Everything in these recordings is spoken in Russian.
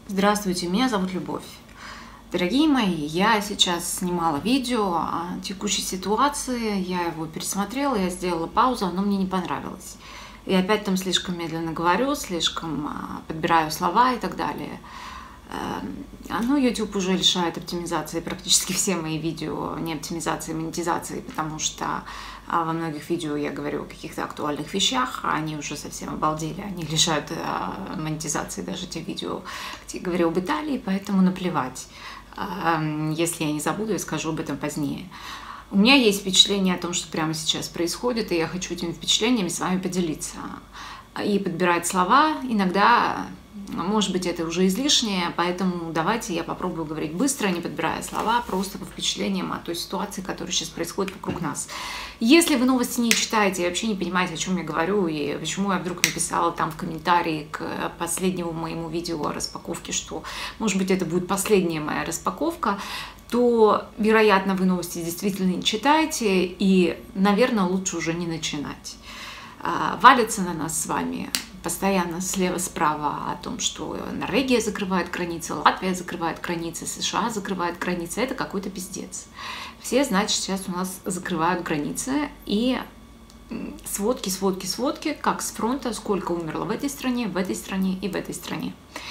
Здравствуйте, меня зовут Любовь. Дорогие мои, я сейчас снимала видео о текущей ситуации, я его пересмотрела, я сделала паузу, оно мне не понравилось. И опять там слишком медленно говорю, слишком подбираю слова и так далее. YouTube уже лишает оптимизации практически все мои видео, не оптимизации, монетизации, потому что во многих видео я говорю о каких-то актуальных вещах, а они уже совсем обалдели, они лишают монетизации даже те видео, где я говорю об Италии, поэтому наплевать. Если я не забуду, я скажу об этом позднее. У меня есть впечатление о том, что прямо сейчас происходит, и я хочу этими впечатлениями с вами поделиться. И подбирать слова иногда, может быть, это уже излишнее, поэтому давайте я попробую говорить быстро, не подбирая слова, просто по впечатлениям о той ситуации, которая сейчас происходит вокруг нас. Если вы новости не читаете и вообще не понимаете, о чем я говорю, и почему я вдруг написала там в комментарии к последнему моему видео о распаковке, что, может быть, это будет последняя моя распаковка, то, вероятно, вы новости действительно не читаете, и, наверное, лучше уже не начинать. Валится на нас с вами постоянно слева-справа о том, что Норвегия закрывает границы, Латвия закрывает границы, США закрывает границы. Это какой-то пиздец. Все, значит, сейчас у нас закрывают границы, и сводки, сводки, сводки, как с фронта, сколько умерло в этой стране и в этой стране.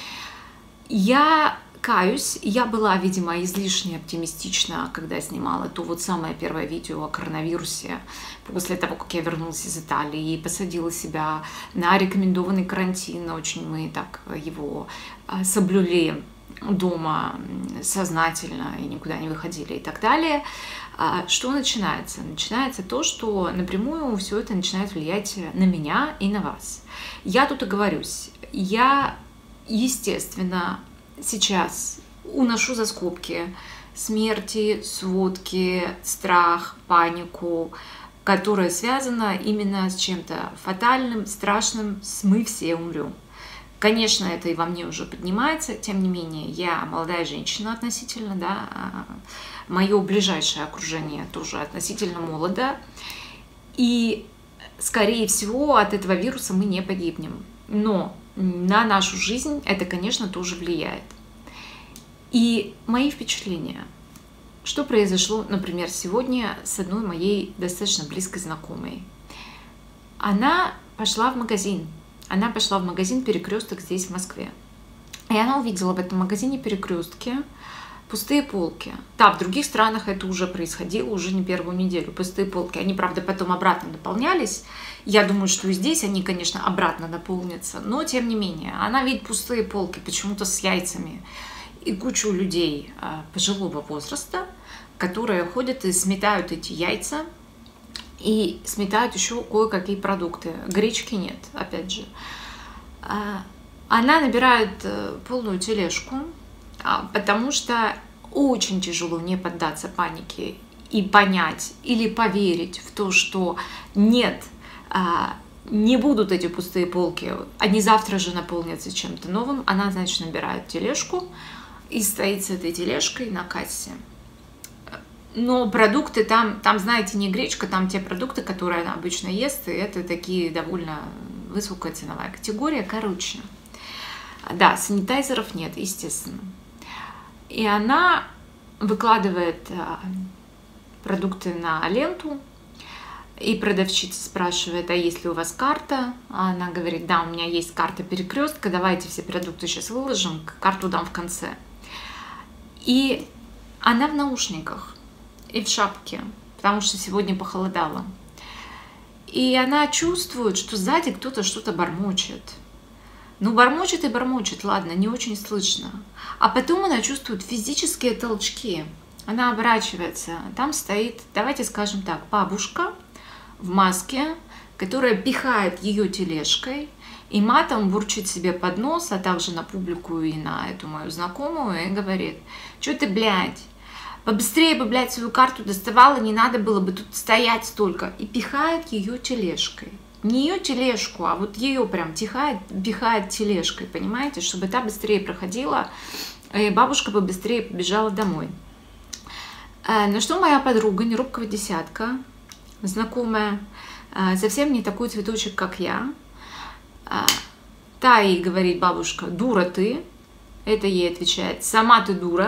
Я каюсь, я была, видимо, излишне оптимистична, когда снимала то вот самое первое видео о коронавирусе, после того, как я вернулась из Италии и посадила себя на рекомендованный карантин. Очень мы так его соблюли дома сознательно и никуда не выходили и так далее. Что начинается? Начинается то, что напрямую все это начинает влиять на меня и на вас. Я тут оговорюсь. Я, естественно, сейчас уношу за скобки смерти, сводки, страх, панику, которая связана именно с чем-то фатальным, страшным, мы все умрем. Конечно, это и во мне уже поднимается, тем не менее, я молодая женщина относительно, да, мое ближайшее окружение тоже относительно молодо, и, скорее всего, от этого вируса мы не погибнем. Но на нашу жизнь это, конечно, тоже влияет. И мои впечатления. Что произошло, например, сегодня с одной моей достаточно близкой знакомой. Она пошла в магазин. Она пошла в магазин «Перекресток» здесь, в Москве. И она увидела в этом магазине «Перекрестке» пустые полки. Да, в других странах это уже происходило, уже не первую неделю. Пустые полки. Они, правда, потом обратно наполнялись. Я думаю, что и здесь они, конечно, обратно наполнятся. Но, тем не менее, она видит пустые полки почему-то с яйцами. И кучу людей пожилого возраста, которые ходят и сметают эти яйца. И сметают еще кое-какие продукты. Гречки нет, опять же. Она набирает полную тележку, потому что очень тяжело не поддаться панике и понять или поверить в то, что нет, не будут эти пустые полки, они завтра же наполнятся чем-то новым. Она, значит, набирает тележку и стоит с этой тележкой на кассе. Но продукты там, знаете, не гречка, там те продукты, которые она обычно ест, и это такие довольно высокая ценовая категория. Короче, да, санитайзеров нет, естественно. И она выкладывает продукты на ленту, и продавщица спрашивает, а есть ли у вас карта? А она говорит, да, у меня есть карта «Перекрестка», давайте все продукты сейчас выложим, карту дам в конце. И она в наушниках и в шапке, потому что сегодня похолодало. И она чувствует, что сзади кто-то что-то бормочет. Ну, бормочет и бормочет, ладно, не очень слышно. А потом она чувствует физические толчки. Она оборачивается, там стоит, давайте скажем так, бабушка в маске, которая пихает ее тележкой и матом бурчит себе под нос, а также на публику и на эту мою знакомую, и говорит, что ты, блядь, побыстрее бы, блядь, свою карту доставала, не надо было бы тут стоять столько. И пихает ее тележкой. Не ее тележку, а вот ее прям пихает тележкой, понимаете, чтобы та быстрее проходила, и бабушка бы быстрее побежала домой. На что моя подруга, не робкого десятка, знакомая, совсем не такой цветочек, как я, та ей говорит, бабушка, дура ты, Это ей отвечает: сама ты дура.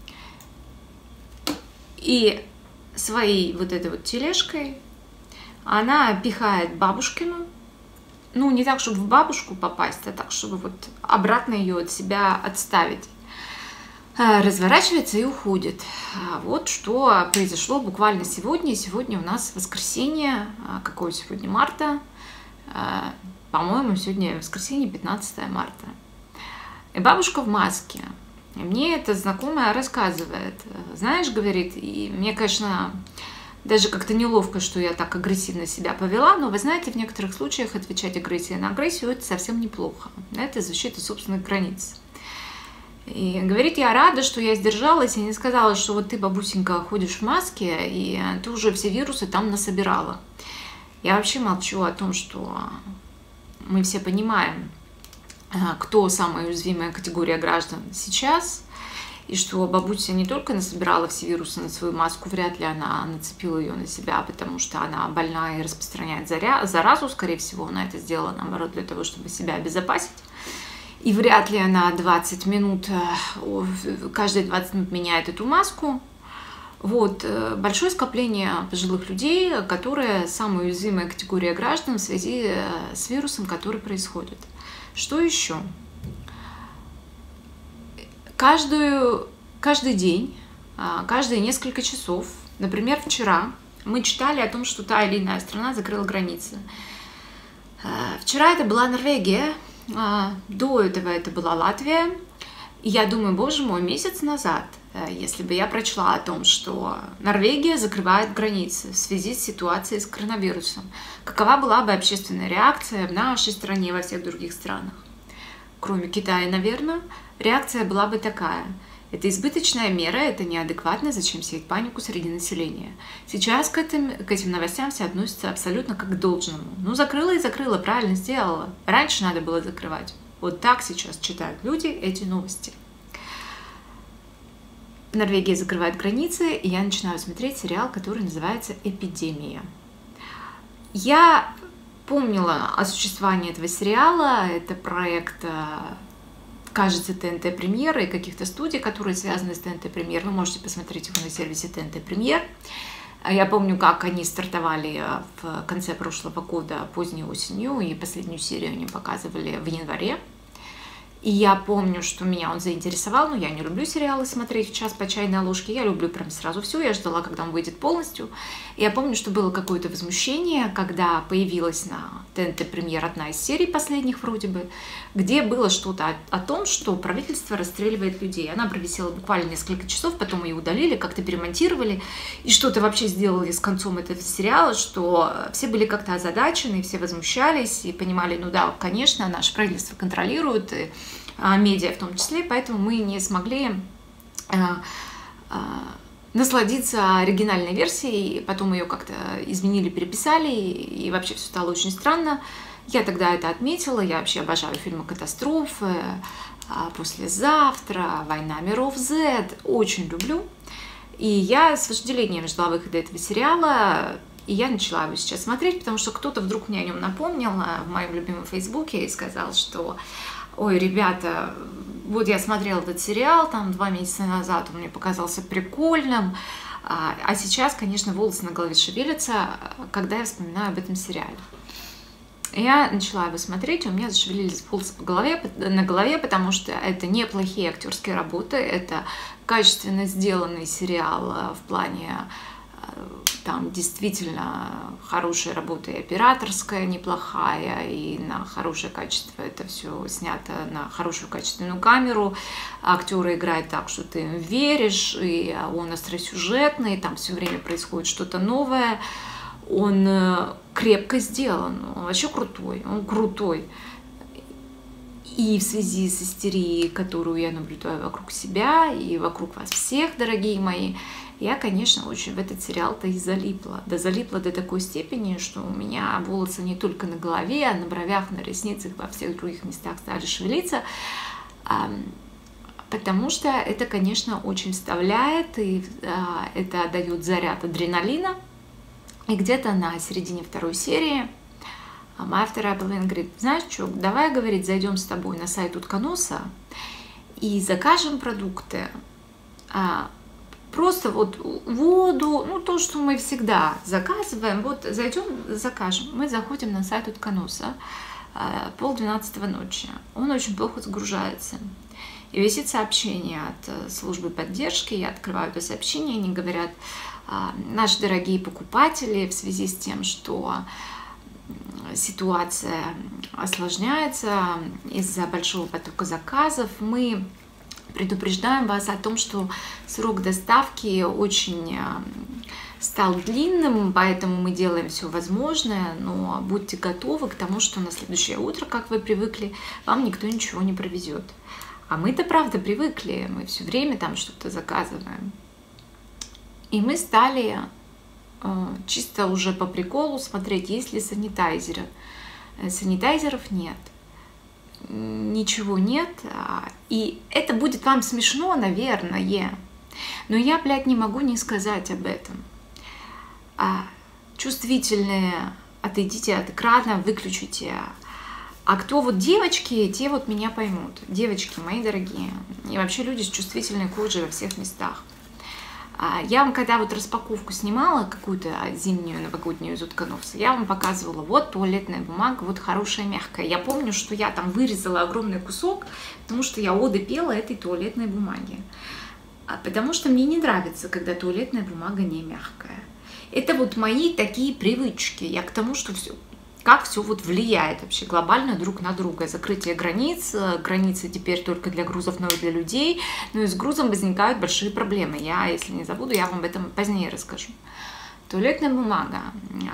И своей вот этой вот тележкой она пихает бабушкину, ну, не так, чтобы в бабушку попасть, а так, чтобы вот обратно ее от себя отставить. Разворачивается и уходит. Вот что произошло буквально сегодня. Сегодня у нас воскресенье. Какое сегодня марта? По-моему, сегодня воскресенье, 15 марта. И бабушка в маске. И мне эта знакомая рассказывает. Знаешь, говорит, и мне, конечно, даже как-то неловко, что я так агрессивно себя повела, но вы знаете, в некоторых случаях отвечать агрессией на агрессию — это совсем неплохо. Это защита собственных границ. И говорит, я рада, что я сдержалась и не сказала, что вот ты, бабусенька, ходишь в маске, и ты уже все вирусы там насобирала. Я вообще молчу о том, что мы все понимаем, кто самая уязвимая категория граждан сейчас, и что бабуся не только насобирала все вирусы на свою маску, вряд ли она нацепила ее на себя, потому что она больна и распространяет заразу, скорее всего, она это сделала, наоборот, для того, чтобы себя обезопасить. И вряд ли она 20 минут, каждые 20 минут меняет эту маску. Вот, большое скопление пожилых людей, которые самая уязвимая категория граждан в связи с вирусом, который происходит. Что еще? Каждый день, каждые несколько часов, например, вчера мы читали о том, что та или иная страна закрыла границы. Вчера это была Норвегия, до этого это была Латвия. И я думаю, боже мой, месяц назад, если бы я прочла о том, что Норвегия закрывает границы в связи с ситуацией с коронавирусом, какова была бы общественная реакция в нашей стране и во всех других странах? Кроме Китая, наверное, реакция была бы такая: это избыточная мера, это неадекватно, зачем сеять панику среди населения. Сейчас к этим новостям все относятся абсолютно как к должному. Ну, закрыла и закрыла, правильно сделала. Раньше надо было закрывать. Вот так сейчас читают люди эти новости. Норвегия закрывает границы, и я начинаю смотреть сериал, который называется «Эпидемия». Я помнила о существовании этого сериала. Это проект, кажется, ТНТ Премьер и каких-то студий, которые связаны с ТНТ Премьер. Вы можете посмотреть его на сервисе ТНТ Премьер. Я помню, как они стартовали в конце прошлого года, поздней осенью, и последнюю серию они показывали в январе. И я помню, что меня он заинтересовал, но я не люблю сериалы смотреть в час по чайной ложке, я люблю прям сразу все, я ждала, когда он выйдет полностью. И я помню, что было какое-то возмущение, когда появилась на ТНТ Премьер одна из серий последних вроде бы, где было что-то о том, что правительство расстреливает людей. Она провисела буквально несколько часов, потом ее удалили, как-то перемонтировали, и что-то вообще сделали с концом этого сериала, что все были как-то озадачены, все возмущались и понимали, ну да, конечно, наше правительство контролирует, и медиа в том числе, поэтому мы не смогли насладиться оригинальной версией, потом ее как-то изменили, переписали, и вообще все стало очень странно. Я тогда это отметила, я вообще обожаю фильмы катастрофы, «Послезавтра», «Война миров Z», очень люблю. И я с вожделением ждала выхода этого сериала, и я начала его сейчас смотреть, потому что кто-то вдруг мне о нем напомнил в моем любимом Фейсбуке и сказал, что: ой, ребята, вот я смотрела этот сериал там 2 месяца назад, он мне показался прикольным, а сейчас, конечно, волосы на голове шевелятся, когда я вспоминаю об этом сериале. Я начала его смотреть, и у меня зашевелились волосы на голове, потому что это неплохие актерские работы, это качественно сделанный сериал в плане, там действительно хорошая работа и операторская неплохая, и на хорошее качество это все снято на хорошую качественную камеру. Актеры играют так, что ты им веришь, и он остросюжетный, там все время происходит что-то новое. Он крепко сделан, он вообще крутой, он крутой. И в связи с истерией, которую я наблюдаю вокруг себя и вокруг вас всех, дорогие мои, я, конечно, очень в этот сериал-то и залипла. Да залипла до такой степени, что у меня волосы не только на голове, а на бровях, на ресницах, во всех других местах стали шевелиться. Потому что это, конечно, очень вставляет, и это дает заряд адреналина. И где-то на середине 2-й серии моя вторая половина говорит: знаешь что, давай, говорит, зайдем с тобой на сайт Утконоса и закажем продукты, просто вот воду, ну то, что мы всегда заказываем, вот зайдем, закажем. Мы заходим на сайт Утконоса 11:30 ночи, он очень плохо загружается. И висит сообщение от службы поддержки, я открываю это сообщение, они говорят: наши дорогие покупатели, в связи с тем, что ситуация осложняется из-за большого потока заказов, мы предупреждаем вас о том, что срок доставки очень стал длинным, поэтому мы делаем все возможное, но будьте готовы к тому, что на следующее утро, как вы привыкли, вам никто ничего не привезет. А мы-то правда привыкли, мы все время там что-то заказываем. И мы стали чисто уже по приколу смотреть, есть ли санитайзеры. Санитайзеров нет. Ничего нет. И это будет вам смешно, наверное. Но я, блядь, не могу не сказать об этом. Чувствительные, отойдите от экрана, выключите. А кто вот девочки, те вот меня поймут. Девочки мои дорогие. И вообще люди с чувствительной кожей во всех местах. Я вам когда вот распаковку снимала, какую-то зимнюю новогоднюю из Утконоса, я вам показывала, вот туалетная бумага, вот хорошая, мягкая. Я помню, что я там вырезала огромный кусок, потому что я оды пела этой туалетной бумаге. Потому что мне не нравится, когда туалетная бумага не мягкая. Это вот мои такие привычки. Я к тому, что все, как все вот влияет вообще глобально друг на друга. Закрытие границ, границы теперь только для грузов, но и для людей. Но и с грузом возникают большие проблемы. Я, если не забуду, я вам об этом позднее расскажу. Туалетная бумага.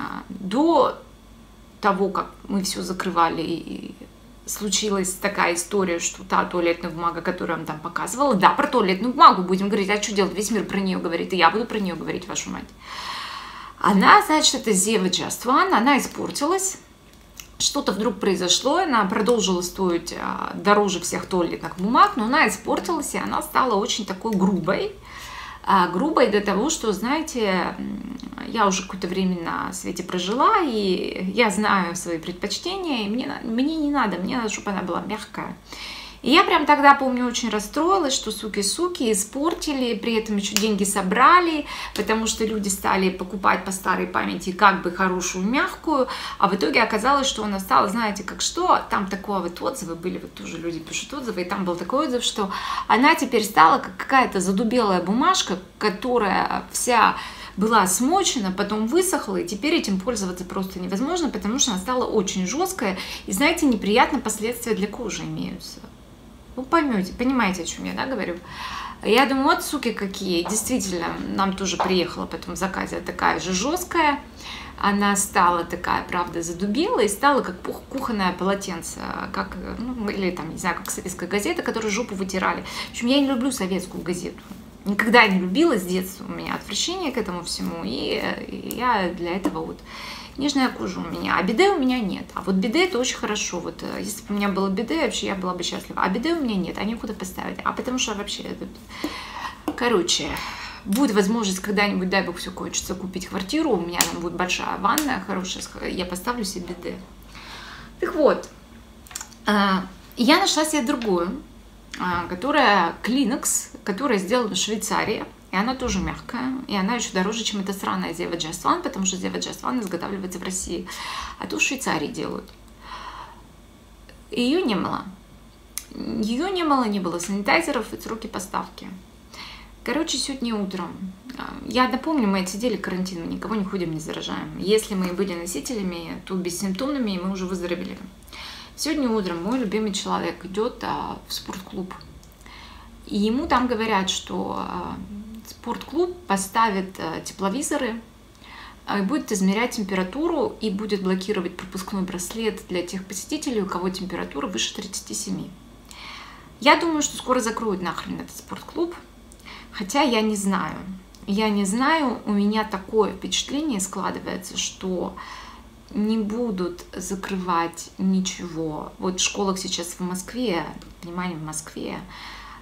До того, как мы все закрывали, и случилась такая история, что та туалетная бумага, которую я вам там показывала, да, про туалетную бумагу будем говорить, а что делать, весь мир про нее говорит, и я буду про нее говорить, вашу мать. Она, значит, это Zeva Just One, она испортилась, что-то вдруг произошло, она продолжила стоить дороже всех туалетных бумаг, но она испортилась, и она стала очень такой грубой. Грубой до того, что, знаете, я уже какое-то время на свете прожила, и я знаю свои предпочтения, и мне не надо, мне надо, чтобы она была мягкая. И я прям тогда, помню, очень расстроилась, что суки испортили, при этом еще деньги собрали, потому что люди стали покупать по старой памяти как бы хорошую, мягкую, а в итоге оказалось, что она стала, знаете, как что, там такое вот отзывы были, вот тоже люди пишут отзывы, и там был такой отзыв, что она теперь стала как какая-то задубелая бумажка, которая вся была смочена, потом высохла, и теперь этим пользоваться просто невозможно, потому что она стала очень жесткая, и, знаете, неприятные последствия для кожи имеются. Вы поймете, понимаете, о чем я, да, говорю? Я думаю, вот суки какие. Действительно, нам тоже приехала потом в заказе такая же жесткая. Она стала такая, правда, задубела и стала как кухонное полотенце, как, ну, или там, не знаю, как советская газета, которую жопу вытирали. В общем, я не люблю советскую газету. Никогда не любила с детства, у меня отвращение к этому всему, и я для этого вот... Нежная кожа у меня, а биде у меня нет. А вот биде это очень хорошо. Вот если бы у меня было биде, вообще я была бы счастлива. А биде у меня нет, а некуда поставить. А потому что вообще... Короче, будет возможность когда-нибудь, дай бог, все кончится, купить квартиру. У меня там будет большая ванная хорошая, я поставлю себе биде. Так вот, я нашла себе другую, которая Kleenex, которая сделана в Швейцарии. И она тоже мягкая, и она еще дороже, чем эта сраная Zeva Just One, потому что Zeva Just One изготавливается в России, а то в Швейцарии делают. Ее не было. Ее не было санитайзеров и сроки поставки. Короче, сегодня утром, я напомню, мы отсидели карантин, мы никого не ходим, не заражаем. Если мы были носителями, то бессимптомными, и мы уже выздоровели. Сегодня утром мой любимый человек идет в спортклуб. И ему там говорят, что спортклуб поставит тепловизоры, будет измерять температуру и будет блокировать пропускной браслет для тех посетителей, у кого температура выше 37. Я думаю, что скоро закроют нахрен этот спортклуб, хотя я не знаю. Я не знаю, у меня такое впечатление складывается, что не будут закрывать ничего. Вот в школах сейчас в Москве, внимание, в Москве,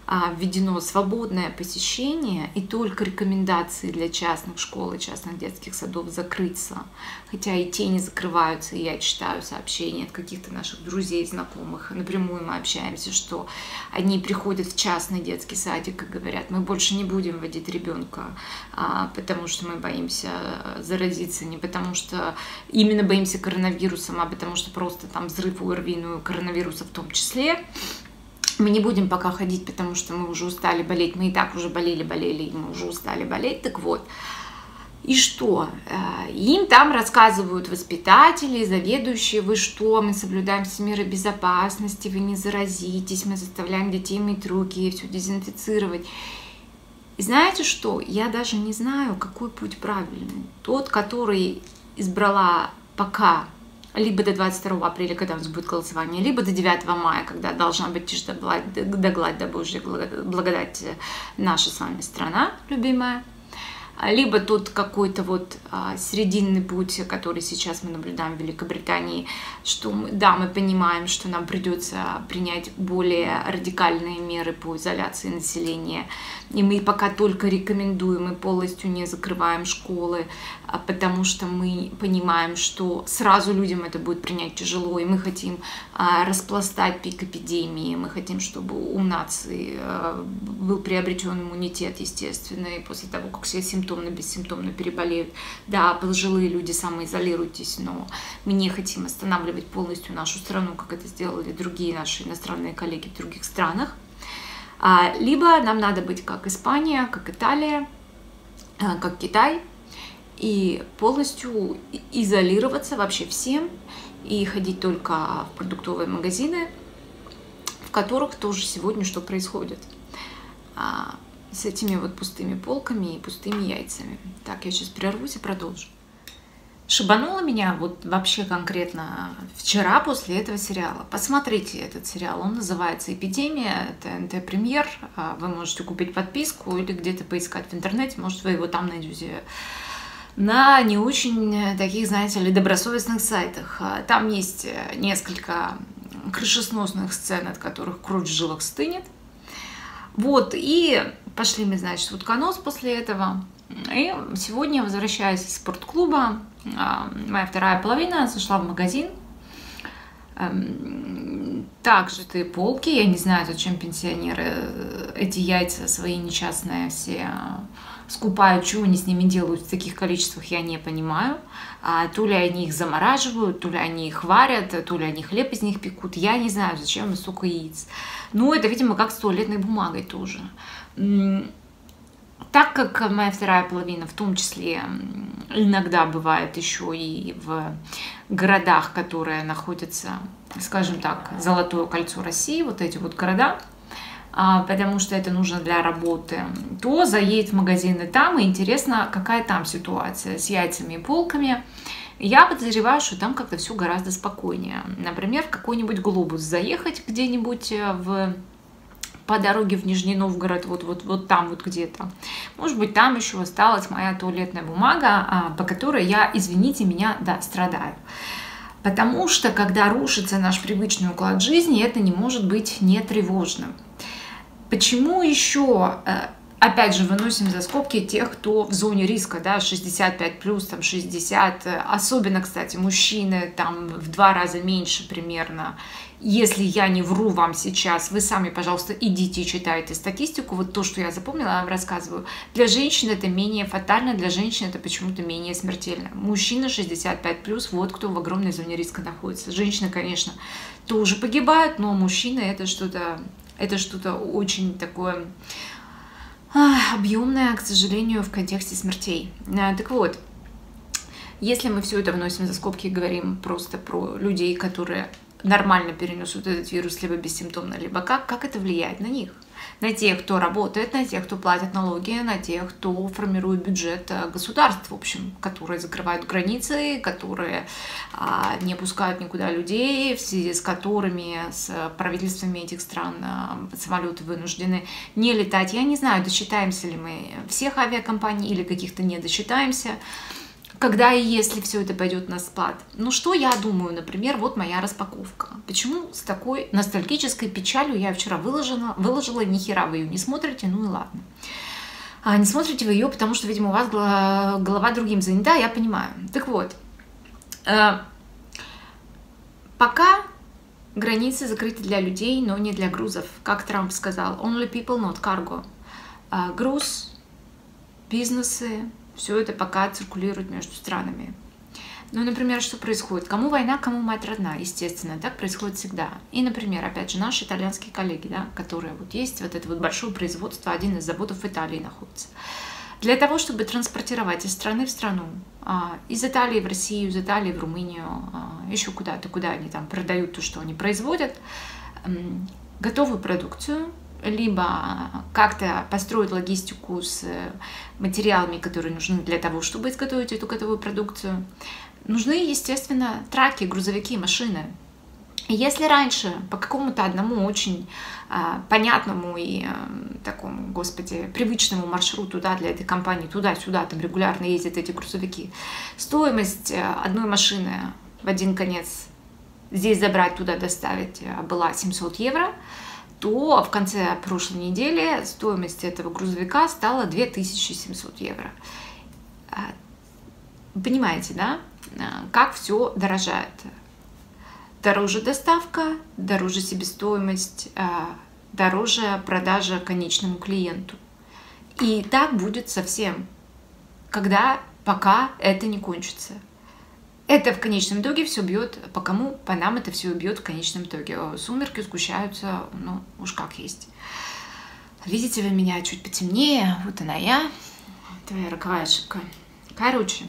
введено свободное посещение и только рекомендации для частных школ и частных детских садов закрыться. Хотя и те не закрываются, и я читаю сообщения от каких-то наших друзей, знакомых. Напрямую мы общаемся, что они приходят в частный детский садик и говорят: мы больше не будем водить ребенка, потому что мы боимся заразиться, не потому что именно боимся коронавирусом, а потому что просто там взрыв ОРВИ, ну и коронавируса в том числе. Мы не будем пока ходить, потому что мы уже устали болеть. Мы и так уже болели, и мы уже устали болеть. Так вот, и что? Им там рассказывают воспитатели, заведующие: вы что, мы соблюдаем все меры безопасности, вы не заразитесь, мы заставляем детей мыть руки, все дезинфицировать. И знаете что? Я даже не знаю, какой путь правильный. Тот, который избрала пока, либо до 22 апреля, когда у нас будет голосование, либо до 9 мая, когда должна быть тишь да гладь, да Божья благодать наша с вами страна любимая, либо тут какой-то вот срединный путь, который сейчас мы наблюдаем в Великобритании, что мы понимаем, что нам придется принять более радикальные меры по изоляции населения, и мы пока только рекомендуем и полностью не закрываем школы, потому что мы понимаем, что сразу людям это будет принять тяжело, и мы хотим распластать пик эпидемии, мы хотим, чтобы у нации был приобретен иммунитет естественный после того, как все симптомно, бессимптомно переболеют. Да, пожилые люди, самоизолируйтесь, но мы не хотим останавливать полностью нашу страну, как это сделали другие наши иностранные коллеги в других странах. Либо нам надо быть как Испания, как Италия, как Китай, и полностью изолироваться вообще всем, и ходить только в продуктовые магазины, в которых тоже сегодня что происходит. С этими вот пустыми полками и пустыми яйцами. Так, я сейчас прервусь и продолжу. Шибануло меня вот вообще конкретно вчера после этого сериала. Посмотрите этот сериал, он называется «Эпидемия», это НТ Премьер. Вы можете купить подписку или где-то поискать в интернете, может, вы его там найдете на не очень таких, знаете ли, добросовестных сайтах. Там есть несколько крышесносных сцен, от которых кровь в жилах стынет. Вот, и пошли мы, значит, в утконос после этого. И сегодня, возвращаясь из спортклуба, моя вторая половина зашла в магазин. Также ты полки, я не знаю, зачем пенсионеры эти яйца свои несчастные все скупают, чего они с ними делают в таких количествах, я не понимаю. То ли они их замораживают, то ли они их варят, то ли они хлеб из них пекут, я не знаю, зачем им столько яиц. Ну, это, видимо, как с туалетной бумагой тоже. Так как моя вторая половина, в том числе, иногда бывает еще и в городах, которые находятся, скажем так, Золотое кольцо России, вот эти вот города, потому что это нужно для работы, то заедет в магазины там, и интересно, какая там ситуация с яйцами и полками. Я подозреваю, что там как-то все гораздо спокойнее. Например, в какой-нибудь Глобус заехать где-нибудь по дороге в Нижний Новгород, вот там вот где-то. Может быть, там еще осталась моя туалетная бумага, по которой я, извините меня, да, страдаю. Потому что, когда рушится наш привычный уклад жизни, это не может быть не тревожным. Почему еще, опять же, выносим за скобки тех, кто в зоне риска, да, 65+, там 60, особенно, кстати, мужчины, там в 2 раза меньше примерно. Если я не вру вам сейчас, вы сами, пожалуйста, идите и читайте статистику. Вот то, что я запомнила, я вам рассказываю. Для женщин это менее фатально, для женщин это почему-то менее смертельно. Мужчина 65+, вот кто в огромной зоне риска находится. Женщины, конечно, тоже погибают, но мужчины это что-то очень такое объемное, к сожалению, в контексте смертей. Так вот, если мы все это вносим за скобки и говорим просто про людей, которые нормально перенесут этот вирус, либо бессимптомно, либо как это влияет на них? На тех, кто работает, на тех, кто платит налоги, на тех, кто формирует бюджет государств, в общем, которые закрывают границы, которые не пускают никуда людей, в связи с которыми, с правительствами этих стран самолеты вынуждены не летать. Я не знаю, досчитаемся ли мы всех авиакомпаний или каких-то не досчитаемся. когда и если все это пойдет на спад. Ну что я думаю, например, вот моя распаковка. Почему с такой ностальгической печалью я вчера выложила, ни хера вы ее не смотрите, ну и ладно. А не смотрите вы ее, потому что, видимо, у вас голова другим занята, я понимаю. Так вот, пока границы закрыты для людей, но не для грузов. Как Трамп сказал, only people, not cargo. Груз, бизнесы, все это пока циркулирует между странами. Ну, например, что происходит? Кому война, кому мать родная, естественно, так происходит всегда. И, например, опять же, наши итальянские коллеги, да, которые вот есть, вот это вот большое производство, один из заводов в Италии находится. Для того, чтобы транспортировать из страны в страну, из Италии в Россию, из Италии в Румынию, еще куда-то, куда они там продают то, что они производят, готовую продукцию, либо как-то построить логистику с материалами, которые нужны для того, чтобы изготовить эту готовую продукцию. Нужны, естественно, траки, грузовики, машины. И если раньше по какому-то одному очень понятному и такому, господи, привычному маршруту, да, для этой компании туда-сюда там регулярно ездят эти грузовики, стоимость одной машины в один конец здесь забрать, туда доставить была 700 евро, то в конце прошлой недели стоимость этого грузовика стала 2700 евро. Понимаете, да, как все дорожает? Дороже доставка, дороже себестоимость, дороже продажа конечному клиенту. И так будет совсем, пока это не кончится. Это в конечном итоге все бьет, по кому? По нам это все бьет в конечном итоге. Сумерки сгущаются, ну уж как есть. Видите вы меня чуть потемнее, вот она я, твоя роковая ошибка. Короче,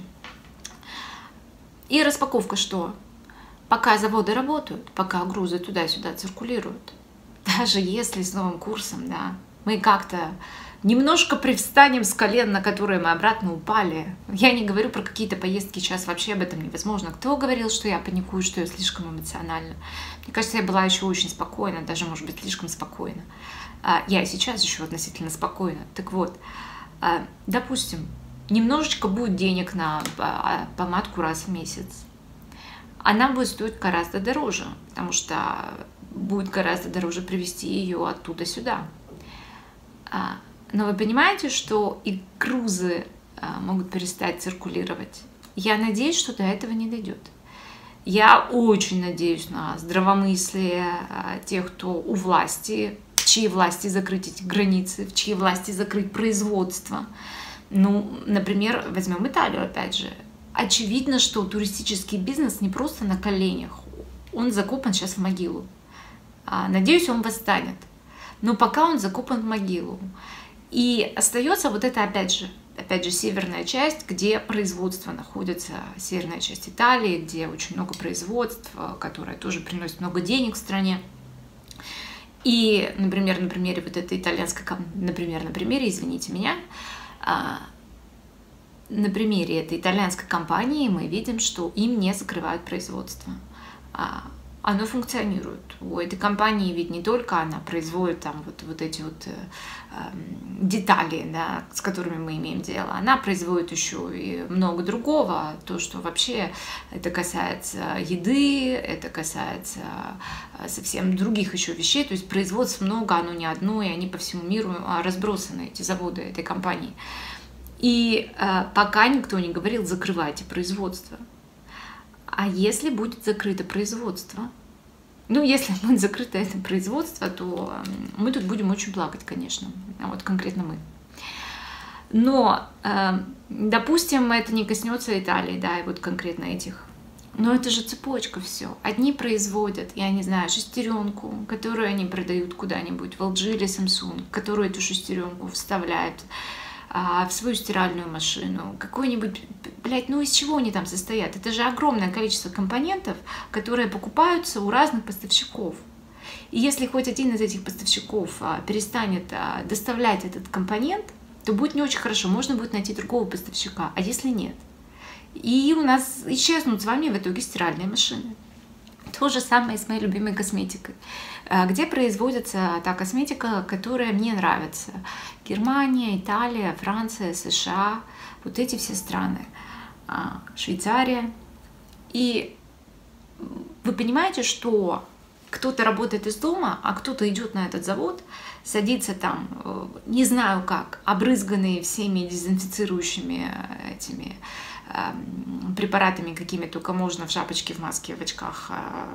и распаковка что? Пока заводы работают, пока грузы туда-сюда циркулируют, даже если с новым курсом, да, мы как-то немножко привстанем с колен, на которые мы обратно упали. Я не говорю про какие-то поездки, сейчас вообще об этом невозможно. Кто говорил, что я паникую, что я слишком эмоциональна? Мне кажется, я была еще очень спокойна, даже, может быть, слишком спокойна. Я и сейчас еще относительно спокойна. Так вот, допустим, немножечко будет денег на помадку раз в месяц. Она будет стоить гораздо дороже, потому что будет гораздо дороже привезти ее оттуда сюда. Но вы понимаете, что и грузы могут перестать циркулировать? Я надеюсь, что до этого не дойдет. Я очень надеюсь на здравомыслие тех, кто у власти, в чьей власти закрыть эти границы, в чьей власти закрыть производство. Ну, например, возьмем Италию опять же. Очевидно, что туристический бизнес не просто на коленях, он закопан сейчас в могилу. Надеюсь, он восстанет. Но пока он закопан в могилу. И остается вот это, опять же, северная часть, где производство находится, северная часть Италии, где очень много производств, которое тоже приносит много денег в стране. И, например, на примере вот этой итальянской, извините меня, на примере этой итальянской компании мы видим, что им не закрывают производство. Оно функционирует. У этой компании ведь не только она производит там вот эти вот детали, да, с которыми мы имеем дело, она производит еще и много другого, то, что вообще это касается еды, это касается совсем других еще вещей, то есть производств много, оно не одно, и они по всему миру разбросаны, эти заводы этой компании. И пока никто не говорил, закрывайте производство. А если будет закрыто производство? Ну, если будет закрыто это производство, то мы тут будем очень плакать, конечно. Вот конкретно мы. Но, допустим, это не коснется Италии, да, и вот конкретно этих. Но это же цепочка все. Одни производят, я не знаю, шестеренку, которую они продают куда-нибудь в LG или Samsung, которую эту шестеренку вставляют в свою стиральную машину, какой-нибудь, блядь, ну из чего они там состоят? Это же огромное количество компонентов, которые покупаются у разных поставщиков. И если хоть один из этих поставщиков перестанет доставлять этот компонент, то будет не очень хорошо, можно будет найти другого поставщика, а если нет? И у нас исчезнут с вами в итоге стиральные машины. То же самое с моей любимой косметикой. Где производится та косметика, которая мне нравится. Германия, Италия, Франция, США, вот эти все страны. Швейцария. И вы понимаете, что кто-то работает из дома, а кто-то идет на этот завод, садится там, не знаю как, обрызганные всеми дезинфицирующими этими препаратами, какими только можно, в шапочке, в маске, в очках,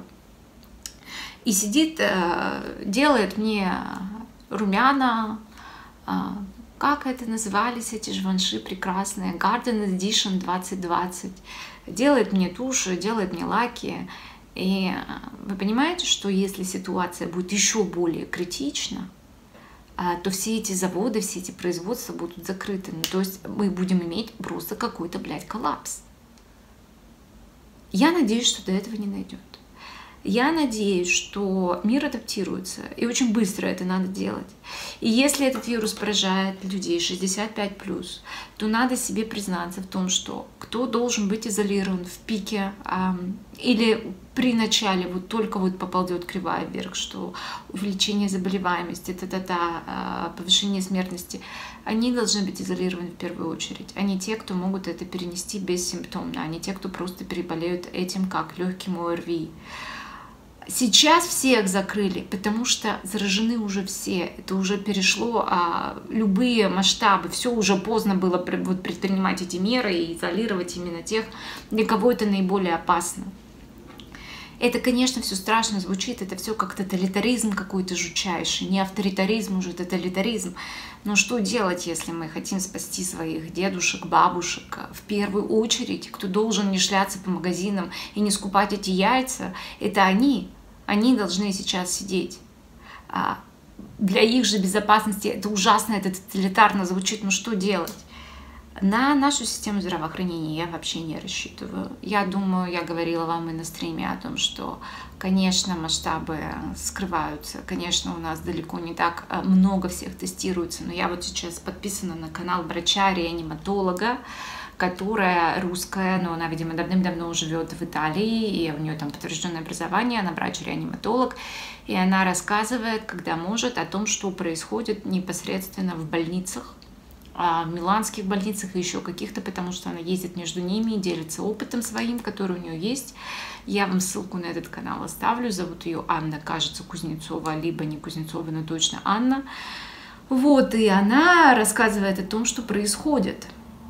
и сидит, делает мне румяна, как это назывались, эти жванши прекрасные, Garden Edition 2020, делает мне тушь, делает мне лаки. И вы понимаете, что если ситуация будет еще более критична, то все эти заводы, все эти производства будут закрыты. Ну, то есть мы будем иметь просто какой-то, блядь, коллапс. Я надеюсь, что до этого не дойдет. Я надеюсь, что мир адаптируется, и очень быстро это надо делать. И если этот вирус поражает людей 65+, то надо себе признаться в том, что кто должен быть изолирован в пике или при начале, вот только вот поползет кривая вверх, что увеличение заболеваемости, повышение смертности, они должны быть изолированы в первую очередь, а не те, кто могут это перенести бессимптомно, а не те, кто просто переболеют этим, как легким ОРВИ. Сейчас всех закрыли, потому что заражены уже все. Это уже перешло любые масштабы. Все уже поздно было предпринимать эти меры и изолировать именно тех, для кого это наиболее опасно. Это, конечно, все страшно звучит, это все как тоталитаризм какой-то жутчайший, не авторитаризм, уже тоталитаризм. Но что делать, если мы хотим спасти своих дедушек, бабушек? В первую очередь, кто должен не шляться по магазинам и не скупать эти яйца, это они. Они должны сейчас сидеть. Для их же безопасности это ужасно, это тоталитарно звучит, но что делать? На нашу систему здравоохранения я вообще не рассчитываю. Я думаю, я говорила вам и на стриме о том, что, конечно, масштабы скрываются, конечно, у нас далеко не так много всех тестируется, но я вот сейчас подписана на канал врача-реаниматолога, которая русская, но она, видимо, давным-давно живет в Италии, и у нее там подтвержденное образование, она врач-реаниматолог, и она рассказывает, когда может, о том, что происходит непосредственно в больницах, в миланских больницах и еще каких-то, потому что она ездит между ними и делится опытом своим, который у нее есть. Я вам ссылку на этот канал оставлю. Зовут ее Анна, кажется, Кузнецова, либо не Кузнецова, но точно Анна. Вот, и она рассказывает о том, что происходит.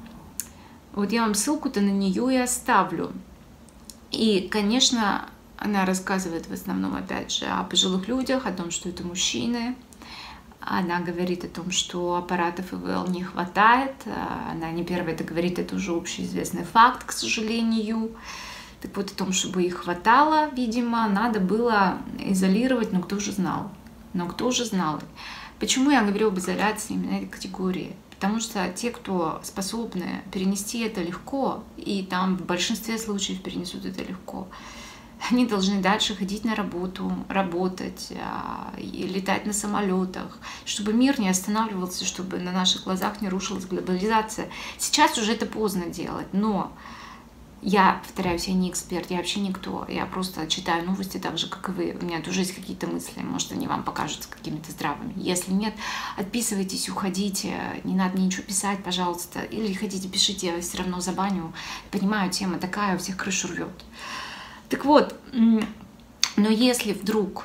Вот я вам ссылку-то на нее и оставлю. И, конечно, она рассказывает в основном, опять же, о пожилых людях, о том, что это мужчины. Она говорит о том, что аппаратов ИВЛ не хватает. Она не первая это говорит, это уже общеизвестный факт, к сожалению. Так вот, о том, чтобы их хватало, видимо, надо было изолировать, но кто же знал? Но кто же знал? Почему я говорю об изоляции именно этой категории? Потому что те, кто способны перенести это легко, и там в большинстве случаев перенесут это легко, они должны дальше ходить на работу, работать, и летать на самолетах, чтобы мир не останавливался, чтобы на наших глазах не рушилась глобализация. Сейчас уже это поздно делать, но я, повторяюсь, я не эксперт, я вообще никто, я просто читаю новости так же, как и вы. У меня тоже есть какие-то мысли, может, они вам покажутся какими-то здравыми. Если нет, отписывайтесь, уходите, не надо ничего писать, пожалуйста, или хотите, пишите, я все равно забаню. Понимаю, тема такая, у всех крышу рвет. Так вот, но если вдруг,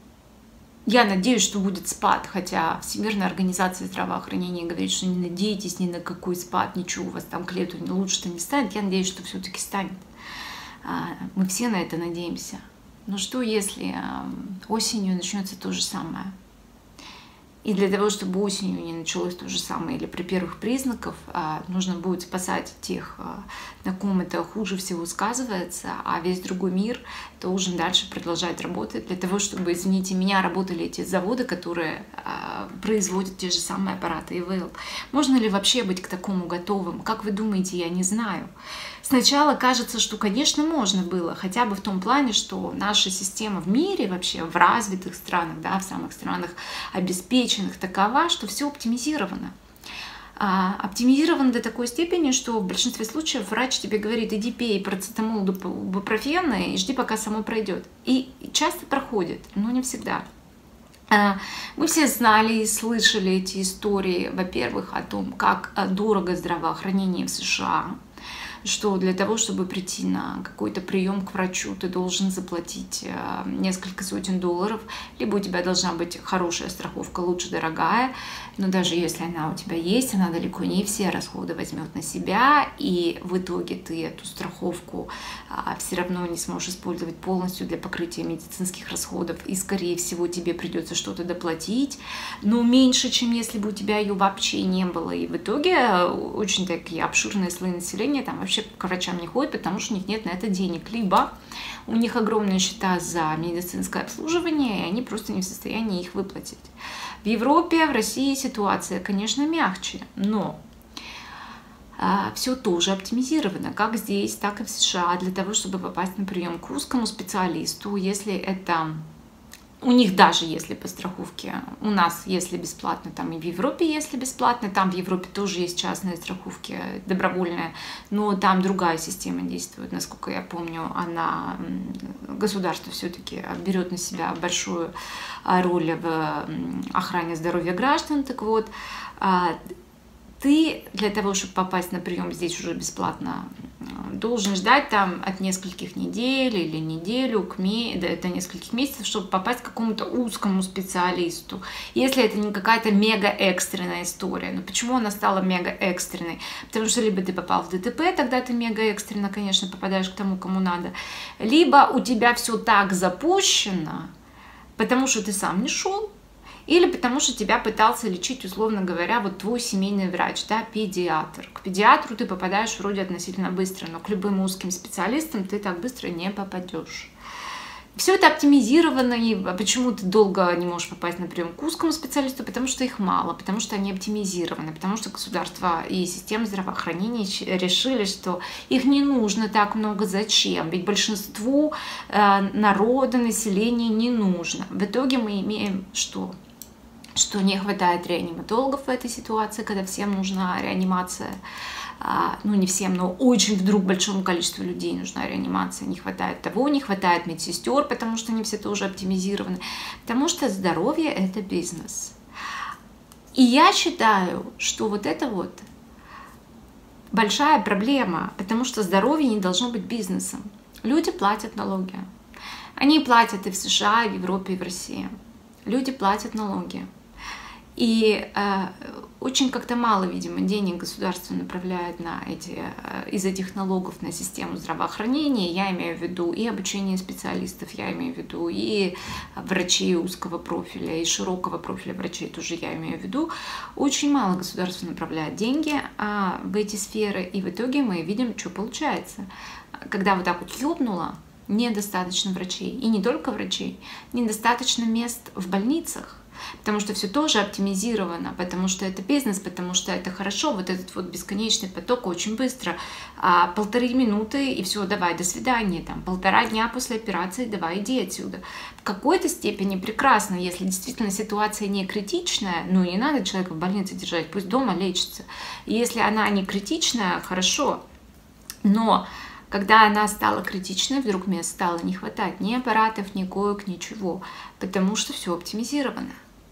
я надеюсь, что будет спад, хотя Всемирная организация здравоохранения говорит, что не надейтесь ни на какой спад, ничего у вас там к лету лучше-то не станет, я надеюсь, что все-таки станет. Мы все на это надеемся. Но что, если осенью начнется то же самое? И для того, чтобы осенью не началось то же самое, или при первых признаках, нужно будет спасать тех, на ком это хуже всего сказывается, а весь другой мир должен дальше продолжать работать для того, чтобы, извините меня, работали эти заводы, которые производят те же самые аппараты ИВЛ. Можно ли вообще быть к такому готовым? Как вы думаете, я не знаю. Сначала кажется, что, конечно, можно было, хотя бы в том плане, что наша система в мире, вообще в развитых странах, да, в самых странах обеспеченных, такова, что все оптимизировано. Оптимизировано до такой степени, что в большинстве случаев врач тебе говорит: иди пей парацетамол, ибупрофен и жди, пока само пройдет. И часто проходит, но не всегда. Мы все знали и слышали эти истории, во-первых, о том, как дорого здравоохранение в США, что для того, чтобы прийти на какой-то прием к врачу, ты должен заплатить несколько сотен долларов, либо у тебя должна быть хорошая страховка, лучше дорогая, но даже если она у тебя есть, она далеко не все расходы возьмет на себя, и в итоге ты эту страховку все равно не сможешь использовать полностью для покрытия медицинских расходов, и, скорее всего, тебе придется что-то доплатить, но меньше, чем если бы у тебя ее вообще не было. И в итоге очень такие обширные слои населения там вообще к врачам не ходят, потому что у них нет на это денег. Либо у них огромные счета за медицинское обслуживание, и они просто не в состоянии их выплатить. В Европе, в России ситуация, конечно, мягче, но все тоже оптимизировано, как здесь, так и в США, для того, чтобы попасть на прием к узкому специалисту, если это у них даже если по страховке, у нас если бесплатно, там и в Европе если бесплатно, там в Европе тоже есть частные страховки, добровольные, но там другая система действует, насколько я помню, государство все-таки берет на себя большую роль в охране здоровья граждан, так вот, ты для того, чтобы попасть на прием здесь уже бесплатно, должен ждать там от нескольких недель или неделю до нескольких месяцев, чтобы попасть к какому-то узкому специалисту. Если это не какая-то мега экстренная история. Но почему она стала мега экстренной? Потому что либо ты попал в ДТП, тогда ты мега экстренно, конечно, попадаешь к тому, кому надо. Либо у тебя все так запущено, потому что ты сам не шел, или потому что тебя пытался лечить, условно говоря, вот твой семейный врач, да, педиатр. К педиатру ты попадаешь вроде относительно быстро, но к любым узким специалистам ты так быстро не попадешь. Все это оптимизировано, и почему ты долго не можешь попасть на прием к узкому специалисту? Потому что их мало, потому что они оптимизированы, потому что государство и система здравоохранения решили, что их не нужно так много. Зачем? Ведь большинству народа, населения не нужно. В итоге мы имеем что? Что не хватает реаниматологов в этой ситуации, когда всем нужна реанимация. Ну, не всем, но очень вдруг большому количеству людей нужна реанимация. Не хватает того, не хватает медсестер, потому что они все тоже оптимизированы. Потому что здоровье – это бизнес. И я считаю, что вот это вот большая проблема, потому что здоровье не должно быть бизнесом. Люди платят налоги. Они платят и в США, и в Европе, и в России. Люди платят налоги. И очень как-то мало, видимо, денег государство направляет из этих налогов на систему здравоохранения. Я имею в виду и обучение специалистов, я имею в виду и врачей узкого профиля, и широкого профиля врачей тоже я имею в виду. Очень мало государство направляет деньги в эти сферы, и в итоге мы видим, что получается. Когда вот так вот ёбнуло, недостаточно врачей, и не только врачей, недостаточно мест в больницах, потому что все тоже оптимизировано, потому что это бизнес, потому что это хорошо, вот этот вот бесконечный поток очень быстро, 1,5 минуты и все, давай, до свидания, там, 1,5 дня после операции, давай, иди отсюда. В какой-то степени прекрасно, если действительно ситуация не критичная, ну не надо человека в больнице держать, пусть дома лечится. И если она не критичная, хорошо, но когда она стала критичной, вдруг мест стало не хватать ни аппаратов, ни коек, ничего, потому что все оптимизировано.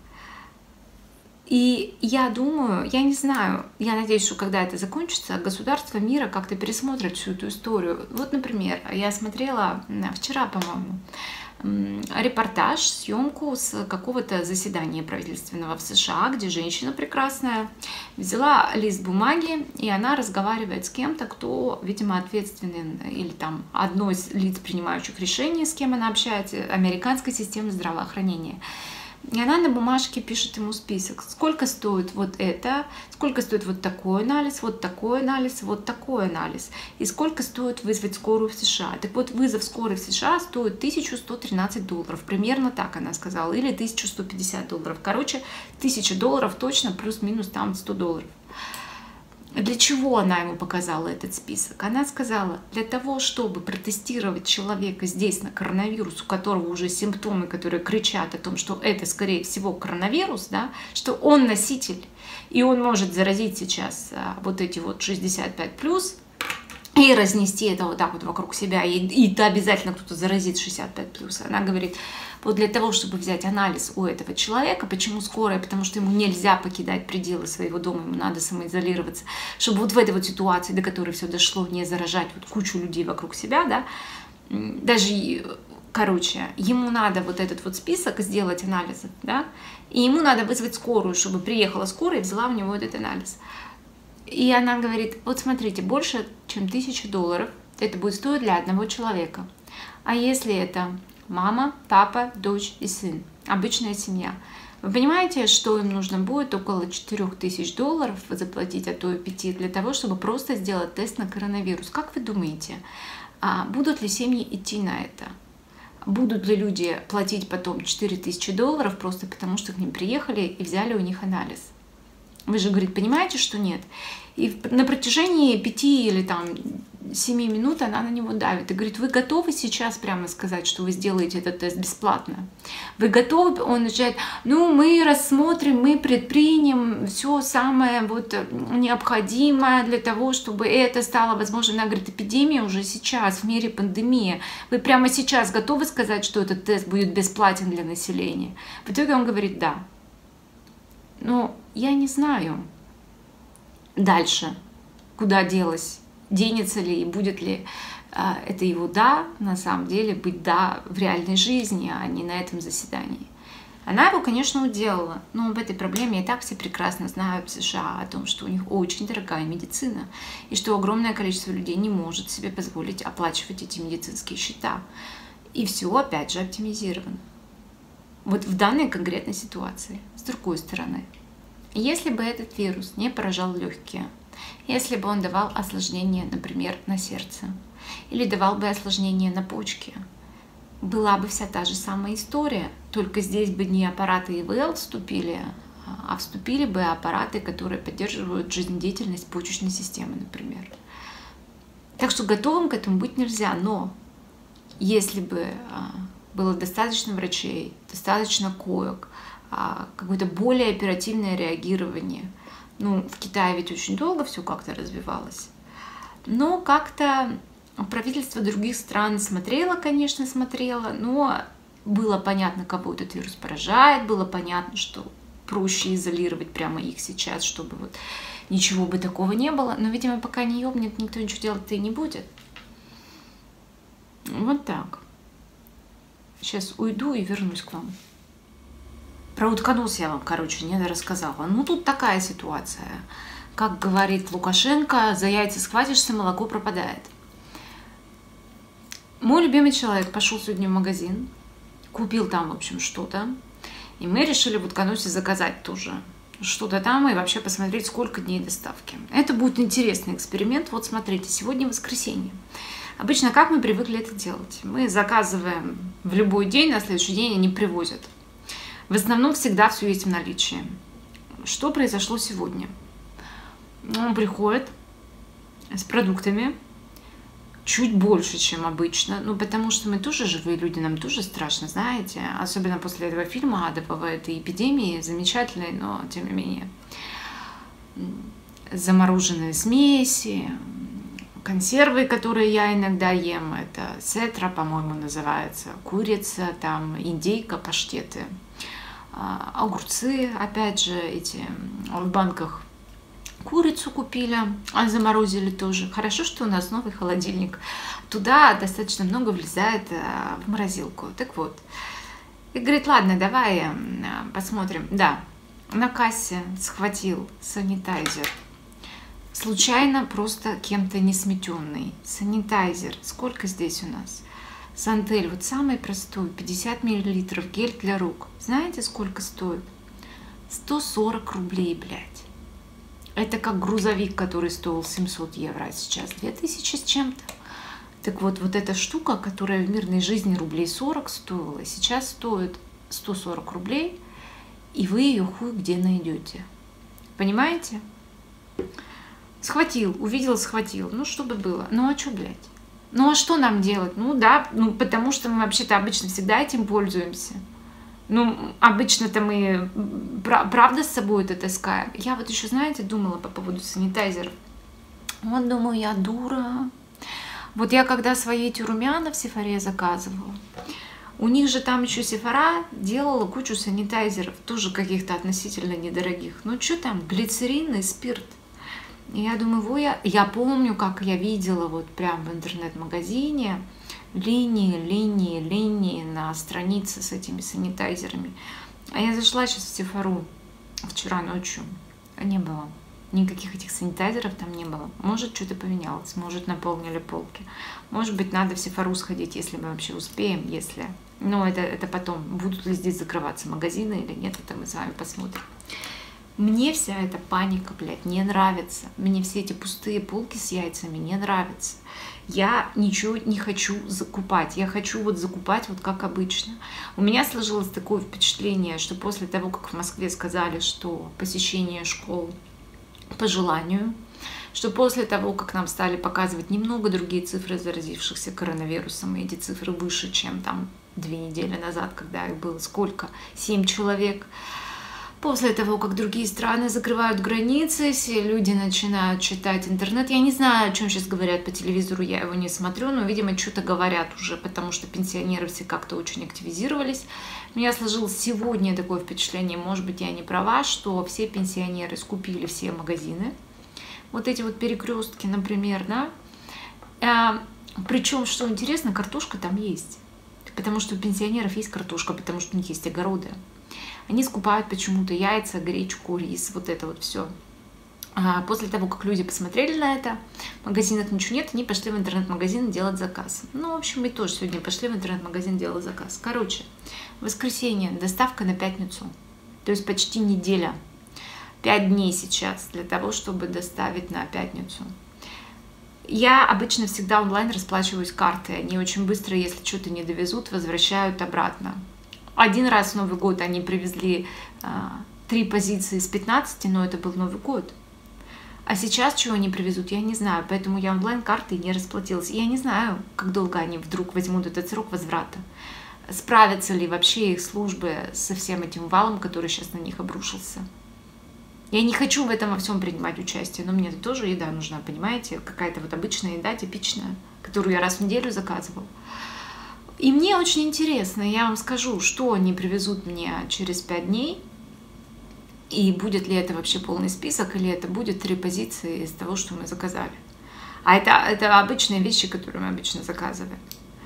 И я думаю, я не знаю, я надеюсь, что когда это закончится, государства мира как-то пересмотрят всю эту историю. Вот, например, я смотрела вчера, по-моему, репортаж, съемку с какого-то заседания правительственного в США, где женщина прекрасная взяла лист бумаги, и она разговаривает с кем-то, кто, видимо, ответственен, или там одно из лиц, принимающих решения, с кем она общается, американской системы здравоохранения. И она на бумажке пишет ему список, сколько стоит вот это, сколько стоит вот такой анализ, вот такой анализ, вот такой анализ, и сколько стоит вызвать скорую в США. Так вот, вызов скорой в США стоит 1113 долларов, примерно так она сказала, или 1150 долларов. Короче, 1000 долларов точно, плюс-минус там 100 долларов. Для чего она ему показала этот список? Она сказала, для того, чтобы протестировать человека здесь на коронавирус, у которого уже симптомы, которые кричат о том, что это, скорее всего, коронавирус, да, что он носитель, и он может заразить сейчас вот эти вот 65+, и разнести это вот так вот вокруг себя, и обязательно кто-то заразит 65+. Она говорит, вот для того, чтобы взять анализ у этого человека, почему скорая, потому что ему нельзя покидать пределы своего дома, ему надо самоизолироваться, чтобы вот в этой вот ситуации, до которой все дошло, не заражать вот кучу людей вокруг себя, да, даже, короче, ему надо вот этот вот список сделать анализов, да, и ему надо вызвать скорую, чтобы приехала скорая и взяла у него этот анализ. И она говорит, вот смотрите, больше чем $1000 это будет стоить для одного человека. А если это мама, папа, дочь и сын, обычная семья, вы понимаете, что им нужно будет около $4000 заплатить, а то и 5, для того, чтобы просто сделать тест на коронавирус. Как вы думаете, будут ли семьи идти на это? Будут ли люди платить потом $4000 просто потому, что к ним приехали и взяли у них анализ? Вы же, говорит, понимаете, что нет? И на протяжении 5 или там 7 минут она на него давит и говорит, вы готовы сейчас прямо сказать, что вы сделаете этот тест бесплатно? Вы готовы? Он начинает, ну, мы рассмотрим, мы предпримем все самое вот необходимое для того, чтобы это стало возможно. Она говорит, эпидемия уже сейчас, в мире пандемия. Вы прямо сейчас готовы сказать, что этот тест будет бесплатен для населения? В итоге он говорит, да. Но я не знаю дальше, куда делось, денется ли и будет ли это его «да» на самом деле быть «да» в реальной жизни, а не на этом заседании. Она его, конечно, уделала, но об этой проблеме и так все прекрасно знают в США, о том, что у них очень дорогая медицина, и что огромное количество людей не может себе позволить оплачивать эти медицинские счета. И все, опять же, оптимизировано. Вот в данной конкретной ситуации. С другой стороны, если бы этот вирус не поражал легкие, если бы он давал осложнения, например, на сердце, или давал бы осложнения на почки, была бы вся та же самая история, только здесь бы не аппараты ИВЛ вступили, а вступили бы аппараты, которые поддерживают жизнедеятельность почечной системы, например. Так что готовым к этому быть нельзя, но если бы было достаточно врачей, достаточно коек, какое-то более оперативное реагирование. Ну, в Китае ведь очень долго все как-то развивалось. Но как-то правительство других стран смотрело, конечно, смотрело, но было понятно, кого этот вирус поражает, было понятно, что проще изолировать прямо их сейчас, чтобы вот ничего бы такого не было. Но, видимо, пока не ёбнет, никто ничего делать-то и не будет. Вот так. Сейчас уйду и вернусь к вам. Про утконос я вам, короче, не рассказала. Ну, тут такая ситуация. Как говорит Лукашенко, за яйца схватишься, молоко пропадает. Мой любимый человек пошел сегодня в магазин, купил там, в общем, что-то. И мы решили в утконосе заказать тоже что-то там и вообще посмотреть, сколько дней доставки. Это будет интересный эксперимент. Вот смотрите, сегодня воскресенье. Обычно как мы привыкли это делать? Мы заказываем в любой день, на следующий день они привозят. В основном всегда все есть в наличии. Что произошло сегодня? Он приходит с продуктами чуть больше, чем обычно. Ну, потому что мы тоже живые люди, нам тоже страшно, знаете. Особенно после этого фильма адового, этой эпидемии, замечательной, но тем не менее. Замороженные смеси, консервы, которые я иногда ем. Это сетра, по-моему, называется. Курица, там индейка, паштеты. Огурцы, опять же, эти в банках курицу купили, заморозили тоже. Хорошо, что у нас новый холодильник. Туда достаточно много влезает в морозилку. Так вот. И говорит, ладно, давай посмотрим. Да, на кассе схватил санитайзер. Случайно просто кем-то не сметенный. Санитайзер. Сколько здесь у нас? Сантель, вот самый простой, 50 мл гель для рук. Знаете, сколько стоит? 140 рублей, блядь. Это как грузовик, который стоил 700 евро, а сейчас 2000 с чем-то. Так вот, вот эта штука, которая в мирной жизни рублей 40 стоила, сейчас стоит 140 рублей, и вы ее хуй где найдете. Понимаете? Схватил, увидел, схватил. Ну, чтобы было. Ну, а что, блядь? Ну, а что нам делать? Ну, да, ну, потому что мы вообще-то обычно всегда этим пользуемся. Ну, обычно-то мы правда с собой это таскаем. Я вот еще, знаете, думала по поводу санитайзеров. Вот, думаю, я дура. Вот я когда свои эти румяна в Сефаре заказывала, у них же там еще Сефара делала кучу санитайзеров, тоже каких-то относительно недорогих. Ну что там, глицерин и спирт. И я думаю, я помню, как я видела вот прям в интернет-магазине линии на странице с этими санитайзерами. А я зашла сейчас в Сефару вчера ночью, не было. Никаких этих санитайзеров там не было. Может, что-то поменялось, может, наполнили полки. Может быть, надо в Сефару сходить, если мы вообще успеем, если... Но это потом, будут ли здесь закрываться магазины или нет, это мы с вами посмотрим. Мне вся эта паника, блядь, не нравится. Мне все эти пустые полки с яйцами не нравятся. Я ничего не хочу закупать. Я хочу вот закупать вот как обычно. У меня сложилось такое впечатление, что после того, как в Москве сказали, что посещение школ по желанию, что после того, как нам стали показывать немного другие цифры заразившихся коронавирусом, и эти цифры выше, чем там 2 недели назад, когда их было сколько? 7 человек. После того, как другие страны закрывают границы, все люди начинают читать интернет. Я не знаю, о чем сейчас говорят по телевизору, я его не смотрю, но, видимо, что-то говорят уже, потому что пенсионеры все как-то очень активизировались. У меня сложилось сегодня такое впечатление, может быть, я не права, что все пенсионеры скупили все магазины. Вот эти вот перекрестки, например, да. Причем, что интересно, картошка там есть. Потому что у пенсионеров есть картошка, потому что у них есть огороды. Они скупают почему-то яйца, гречку, рис, вот это вот все. После того, как люди посмотрели на это, в магазинах ничего нет, они пошли в интернет-магазин делать заказ. Ну, в общем, мы тоже сегодня пошли в интернет-магазин делать заказ. Короче, воскресенье, доставка на пятницу, то есть почти неделя. 5 дней сейчас для того, чтобы доставить на пятницу. Я обычно всегда онлайн расплачиваюсь картой. Они очень быстро, если что-то не довезут, возвращают обратно. Один раз в Новый год они привезли 3 позиции из 15, но это был Новый год. А сейчас чего они привезут, я не знаю. Поэтому я онлайн-картой не расплатилась. И я не знаю, как долго они вдруг возьмут этот срок возврата. Справятся ли вообще их службы со всем этим валом, который сейчас на них обрушился. Я не хочу в этом во всем принимать участие, но мне тоже еда нужна, понимаете? Какая-то вот обычная еда, типичная, которую я раз в неделю заказывала. И мне очень интересно, я вам скажу, что они привезут мне через 5 дней, и будет ли это вообще полный список, или это будет 3 позиции из того, что мы заказали. А это обычные вещи, которые мы обычно заказываем.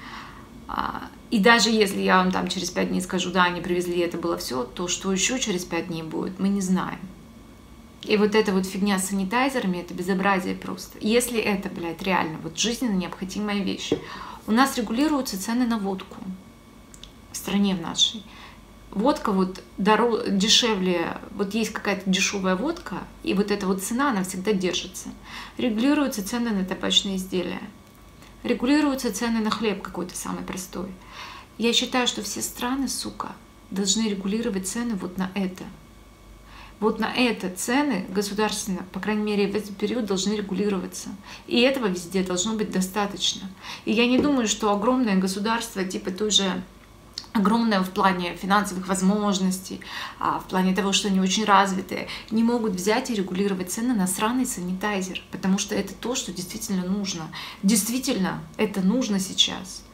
И даже если я вам там через 5 дней скажу, да, они привезли, это было все, то что еще через 5 дней будет, мы не знаем. И вот эта вот фигня с санитайзерами, это безобразие просто. Если это, блядь, реально вот жизненно необходимая вещь. У нас регулируются цены на водку в стране в нашей. Водка вот дешевле, вот есть какая-то дешевая водка, и вот эта вот цена, она всегда держится. Регулируются цены на табачные изделия. Регулируются цены на хлеб какой-то самый простой. Я считаю, что все страны, сука, должны регулировать цены вот на это. Вот на это цены государственно, по крайней мере, в этот период должны регулироваться. И этого везде должно быть достаточно. И я не думаю, что огромное государство, типа той же огромное в плане финансовых возможностей, в плане того, что они очень развитые, не могут взять и регулировать цены на сраный санитайзер, потому что это то, что действительно нужно. Действительно, это нужно сейчас.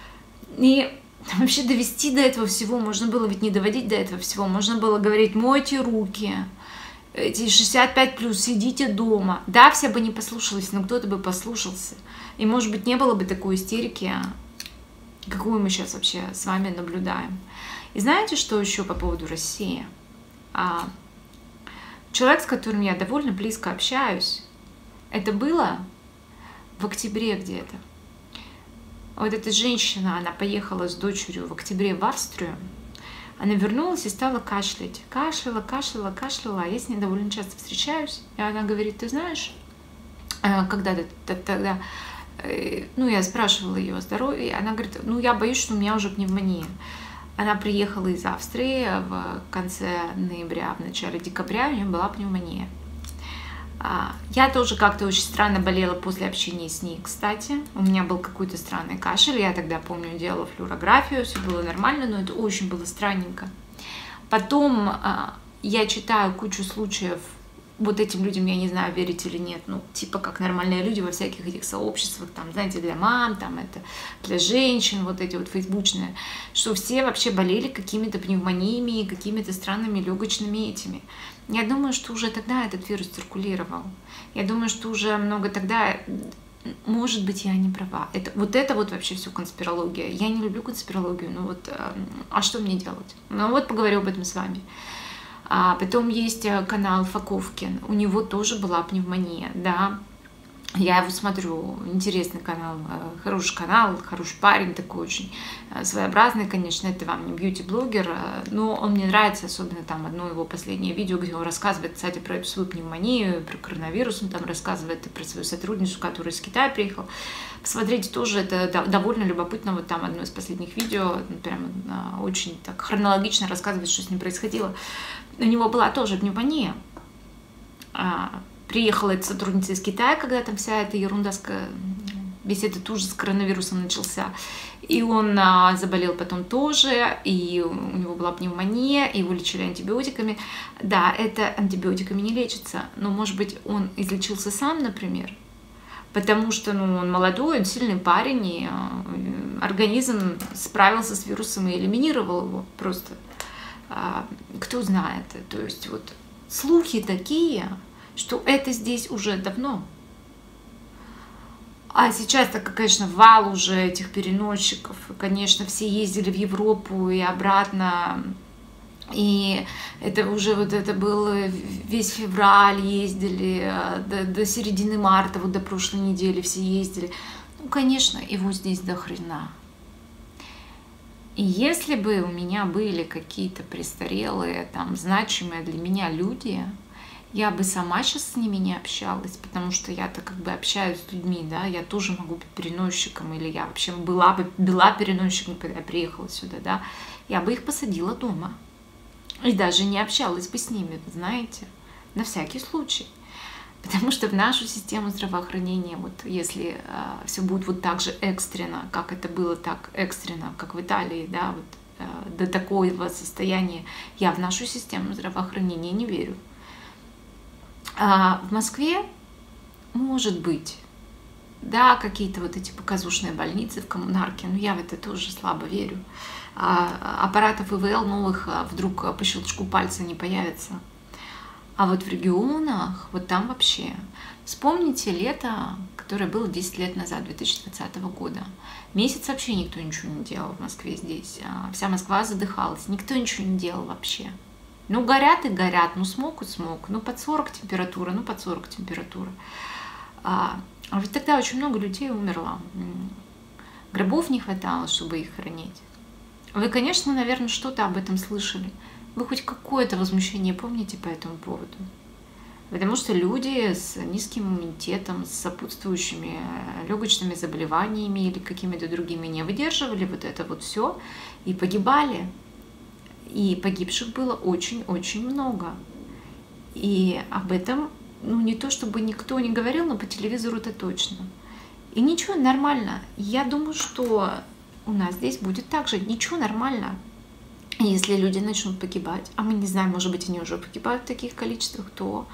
И вообще довести до этого всего можно было, ведь не доводить до этого всего, можно было говорить: мойте руки, эти 65+, сидите дома. Да, все бы не послушались, но кто-то бы послушался. И, может быть, не было бы такой истерики, какую мы сейчас вообще с вами наблюдаем. И знаете, что еще по поводу России? Человек, с которым я довольно близко общаюсь, это было в октябре где-то. Вот эта женщина, она поехала с дочерью в октябре в Австрию, она вернулась и стала кашлять. Кашляла. А я с ней довольно часто встречаюсь. И она говорит: ты знаешь, когда-то тогда, ну, я спрашивала ее о здоровье, и она говорит: ну, я боюсь, что у меня уже пневмония. Она приехала из Австрии в конце ноября, в начале декабря, у нее была пневмония. Я тоже как-то очень странно болела после общения с ней, кстати. У меня был какой-то странный кашель. Я тогда, помню, делала флюорографию, все было нормально, но это очень было странненько. Потом я читаю кучу случаев вот этим людям, я не знаю, верить или нет, ну, типа как нормальные люди во всяких этих сообществах, там, знаете, для мам, там, это для женщин, вот эти вот фейсбучные, что все вообще болели какими-то пневмониями, какими-то странными легочными этими. Я думаю, что уже тогда этот вирус циркулировал. Я думаю, что уже много тогда, может быть, я не права. Это вот вообще все конспирология. Я не люблю конспирологию, но вот, а что мне делать? Ну вот поговорю об этом с вами. А потом есть канал Факовкин, у него тоже была пневмония, да. Я его смотрю, интересный канал, хороший парень такой очень своеобразный, конечно, это вам не бьюти-блогер, но он мне нравится, особенно там одно его последнее видео, где он рассказывает, кстати, про эту свою пневмонию, про коронавирус, он там рассказывает и про свою сотрудницу, которая из Китая приехала. Посмотрите, тоже это довольно любопытно, вот там одно из последних видео, прям очень так хронологично рассказывает, что с ним происходило. У него была тоже пневмония. Приехала эта сотрудница из Китая, когда там вся эта ерунда, весь этот ужас с коронавирусом начался. И он заболел потом тоже, и у него была пневмония, и его лечили антибиотиками. Да, это антибиотиками не лечится, но, может быть, он излечился сам, например, потому что, ну, он молодой, он сильный парень, и организм справился с вирусом и элиминировал его просто. Кто знает, то есть вот слухи такие, что это здесь уже давно. А сейчас, так, конечно, вал уже этих переносчиков. Конечно, все ездили в Европу и обратно. И это уже вот это был весь февраль ездили, до середины марта, вот до прошлой недели все ездили. Ну, конечно, его здесь до хрена. И если бы у меня были какие-то престарелые, там, значимые для меня люди, я бы сама сейчас с ними не общалась, потому что я-то как бы общаюсь с людьми, да, я тоже могу быть переносчиком, или я вообще была переносчиком, когда я приехала сюда, да, я бы их посадила дома. И даже не общалась бы с ними, вы знаете, на всякий случай. Потому что в нашу систему здравоохранения, вот если все будет вот так же экстренно, как это было так экстренно, как в Италии, да, вот, до такого состояния, я в нашу систему здравоохранения не верю. В Москве, может быть, да, какие-то вот эти показушные больницы в коммунарке, но я в это тоже слабо верю. Аппаратов ИВЛ новых вдруг по щелчку пальца не появится. А вот в регионах, вот там вообще. Вспомните лето, которое было 10 лет назад, 2020 года. Месяц вообще никто ничего не делал в Москве здесь. Вся Москва задыхалась, никто ничего не делал вообще. Ну, горят и горят, ну, смог и смог, ну, под 40 температура, ну, под 40 температура. А ведь тогда очень много людей умерло. Гробов не хватало, чтобы их хоронить. Вы, конечно, наверное, что-то об этом слышали. Вы хоть какое-то возмущение помните по этому поводу? Потому что люди с низким иммунитетом, с сопутствующими легочными заболеваниями или какими-то другими не выдерживали вот это вот все и погибали. И погибших было очень-очень много. И об этом, ну, не то чтобы никто не говорил, но по телевизору это точно. И ничего, нормально. Я думаю, что у нас здесь будет так же. Ничего, нормально. Если люди начнут погибать, а мы не знаем, может быть, они уже погибают в таких количествах, то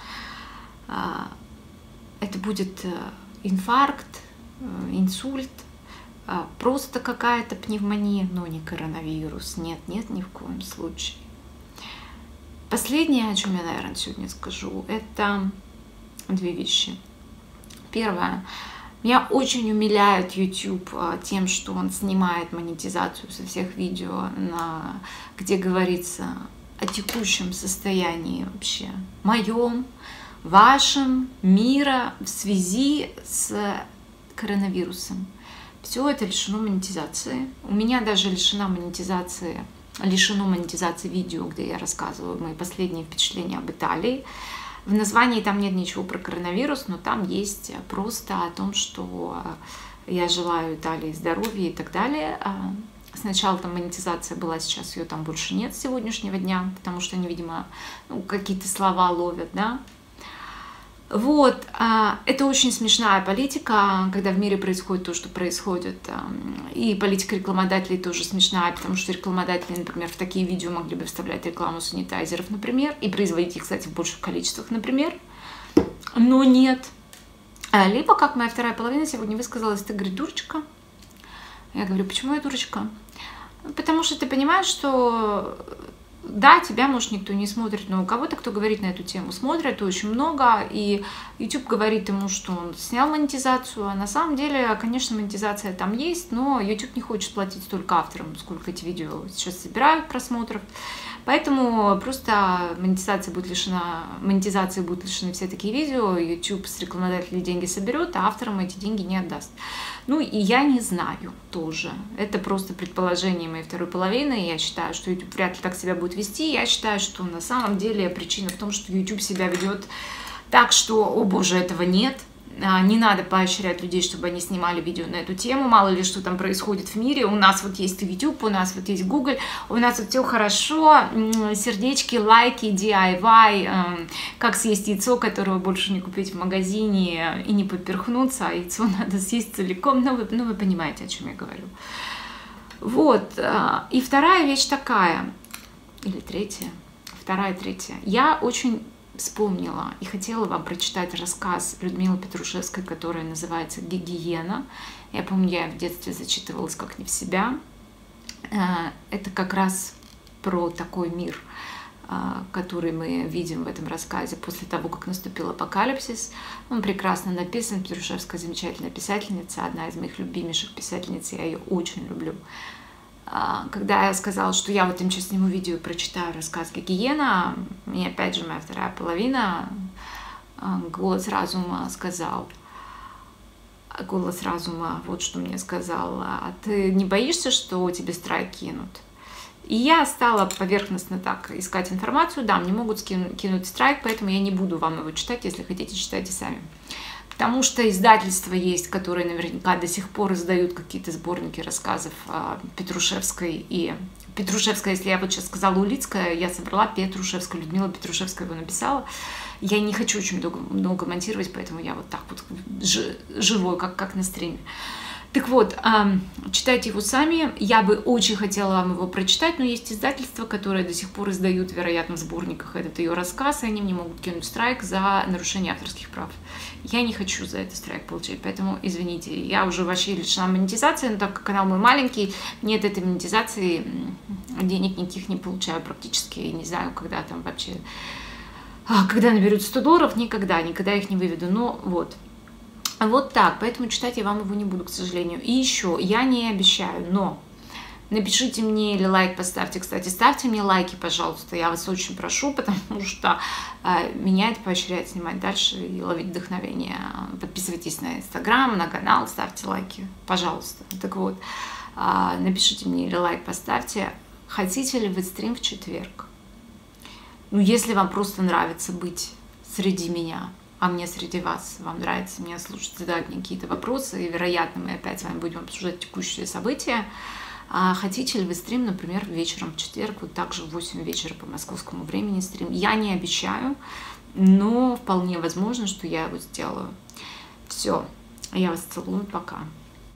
это будет инфаркт, инсульт, просто какая-то пневмония, но не коронавирус. Нет, нет, ни в коем случае. Последнее, о чем я, наверное, сегодня скажу, это две вещи. Первое. Меня очень умиляет YouTube тем, что он снимает монетизацию со всех видео, где говорится о текущем состоянии вообще, моем, вашем, мира в связи с коронавирусом. Все это лишено монетизации. У меня даже лишено монетизации видео, где я рассказываю мои последние впечатления об Италии. В названии там нет ничего про коронавирус, но там есть просто о том, что я желаю Италии здоровья и так далее. Сначала там монетизация была, сейчас ее там больше нет с сегодняшнего дня, потому что они, видимо, какие-то слова ловят, да. Вот, это очень смешная политика, когда в мире происходит то, что происходит. И политика рекламодателей тоже смешная, потому что рекламодатели, например, в такие видео могли бы вставлять рекламу санитайзеров, например, и производить их, кстати, в больших количествах, например, но нет. Либо, как моя вторая половина сегодня высказалась, ты, говорит, дурочка. Я говорю, почему я дурочка? Потому что ты понимаешь, что да, тебя, может, никто не смотрит, но у кого-то, кто говорит на эту тему, смотрят очень много, и YouTube говорит ему, что он снял монетизацию, а на самом деле, конечно, монетизация там есть, но YouTube не хочет платить столько авторам, сколько эти видео сейчас собирают просмотров, поэтому просто монетизации будут лишены все такие видео, YouTube с рекламодателей деньги соберет, а авторам эти деньги не отдаст. Ну, и я не знаю тоже. Это просто предположение моей второй половины. Я считаю, что YouTube вряд ли так себя будет вести. Я считаю, что на самом деле причина в том, что YouTube себя ведет так, что, о боже, этого нет. Не надо поощрять людей, чтобы они снимали видео на эту тему. Мало ли, что там происходит в мире. У нас вот есть YouTube, у нас вот есть Google, у нас вот все хорошо. Сердечки, лайки, DIY. Как съесть яйцо, которого больше не купить в магазине и не поперхнуться. А яйцо надо съесть целиком. Ну, вы понимаете, о чем я говорю. Вот. И вторая вещь такая. Или третья. Вторая, третья. Я очень вспомнила и хотела вам прочитать рассказ Людмилы Петрушевской, который называется «Гигиена». Я помню, я в детстве зачитывалась как не в себя. Это как раз про такой мир, который мы видим в этом рассказе после того, как наступил апокалипсис. Он прекрасно написан. Петрушевская замечательная писательница, одна из моих любимейших писательниц, я ее очень люблю. Когда я сказала, что я вот им сейчас сниму видео и прочитаю рассказ «Гигиена», и опять же моя вторая половина, голос разума вот что мне сказал: а ты не боишься, что тебе страйк кинут? И я стала поверхностно так искать информацию. Да, мне могут кинуть страйк, поэтому я не буду вам его читать, если хотите, читайте сами. Потому что издательства есть, которые наверняка до сих пор издают какие-то сборники рассказов Петрушевской. И Петрушевская, если я вот сейчас сказала Улицкая, я собрала Петрушевскую, Людмила Петрушевская его написала. Я не хочу очень много монтировать, поэтому я вот так вот живой, как на стриме. Так вот, читайте его сами. Я бы очень хотела вам его прочитать, но есть издательства, которые до сих пор издают, вероятно, в сборниках этот ее рассказ, и они мне могут кинуть страйк за нарушение авторских прав. Я не хочу за это страйк получать, поэтому извините. Я уже вообще лишена монетизации, но так как канал мой маленький, нет этой монетизации, денег никаких не получаю практически, и не знаю, когда там вообще, когда наберут $100, никогда их не выведу, но вот. Вот так, поэтому читать я вам его не буду, к сожалению. И еще, я не обещаю, но напишите мне или лайк поставьте. Кстати, ставьте мне лайки, пожалуйста, я вас очень прошу, потому что меня это поощряет снимать дальше и ловить вдохновение. Подписывайтесь на Инстаграм, на канал, ставьте лайки, пожалуйста. Так вот, напишите мне или лайк поставьте. Хотите ли вы стрим в четверг? Ну, если вам просто нравится быть среди меня, а мне среди вас, вам нравится меня слушать, задать мне какие-то вопросы, и, вероятно, мы опять с вами будем обсуждать текущие события. Хотите ли вы стрим, например, вечером в четверг, вот также в 8 вечера по московскому времени стрим? Я не обещаю, но вполне возможно, что я его сделаю. Все, я вас целую, пока.